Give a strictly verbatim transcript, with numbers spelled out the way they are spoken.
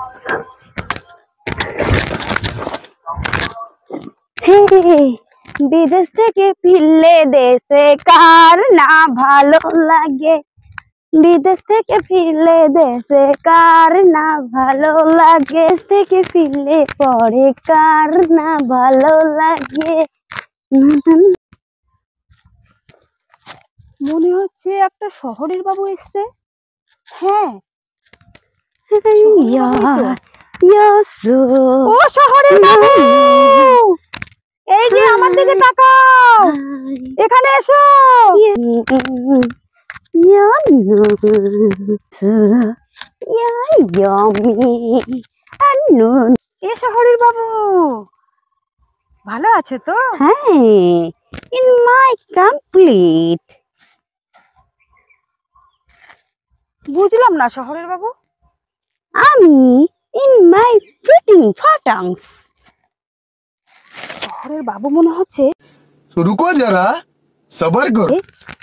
বিদেশ থেকে ফিরলে দেশে কার না ভালো লাগে, বিদেশ থেকে ফিরলে দেশে কার না ভালো লাগে, দেশ থেকে ফিরলে পরে কার না ভালো লাগে। মনে হচ্ছে একটা শহরের বাবু এসছে। হ্যাঁ, ও শহরের বাবু, এই যে আমার দিকে তাকাও, এখানে এসো। এ শহরের বাবু, ভালো আছে তো? হ্যাঁ, in my complete। বুঝলাম না শহরের বাবু। আমি in my pretty photos। শহরের বাবু মনে হচ্ছে। रुको जरा, सबर करो।